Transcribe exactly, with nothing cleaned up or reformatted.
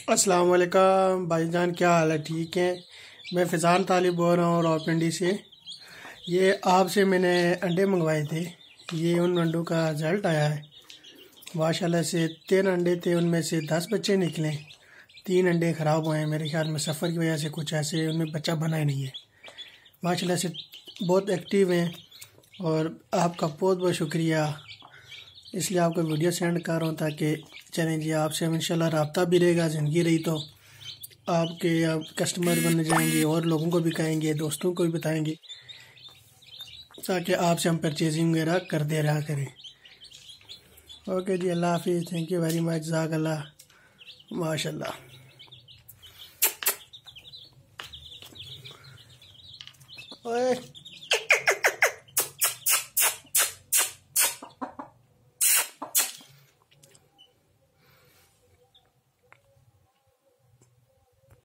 अस्सलाम वालेकुम भाईजान, क्या हाल है? ठीक है। मैं फ़ैज़ान तालिब बोल रहा हूँ रावलपिंडी से। ये आपसे मैंने अंडे मंगवाए थे। ये उन अंडों का रिज़ल्ट आया है। माशाल्लाह से तीन अंडे थे, उनमें से दस बच्चे निकले। तीन अंडे ख़राब हुए हैं, मेरे ख्याल में सफ़र की वजह से कुछ ऐसे उनमें बच्चा बना ही नहीं है। माशाल्लाह से बहुत एक्टिव हैं और आपका बहुत बहुत शुक्रिया। इसलिए आपको वीडियो सेंड कर रहा हूँ ताकि चलें जी, आपसे इंशाल्लाह रब्ता भी रहेगा। ज़िंदगी रही तो आपके आप कस्टमर बन जाएंगे और लोगों को भी कहेंगे, दोस्तों को भी बताएंगे, ताकि आपसे हम परचेजिंग वगैरह करते रहा करें। ओके जी, अल्लाह हाफिज़। Thank you very much. जज़ाकल्लाह। माशाल्लाह। ओए